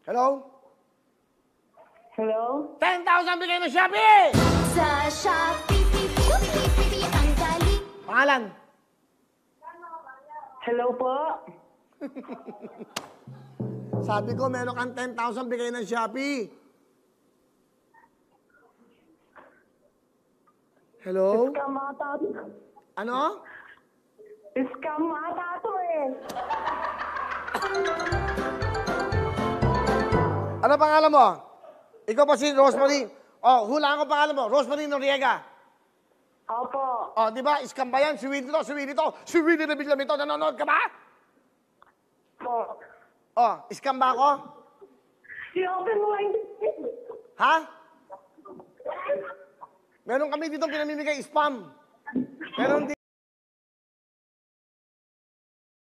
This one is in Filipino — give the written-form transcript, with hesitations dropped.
Hello? Hello? 10,000 bigay ng Shopee! Sa Shopee, ang dali. Pangalan? Hello po? Sabi ko, meron kang 10,000 bigay ng Shopee. Hello? Scam ata to. Ano? Scam ata to eh. Ano pangalan mo? Ikaw pa si Rosemary. Oh, hulaan ko pangalan mo. Rosemary Noriega. Opo. Oh, di ba? Scam ba yan? Si Willie to, si Willie to. Si Willie Revillame to. Nanonood ka ba? Po. Oh, scam ba ako? I-open mo lang. Ha? Meron kami dito pinamimigay spam. Meron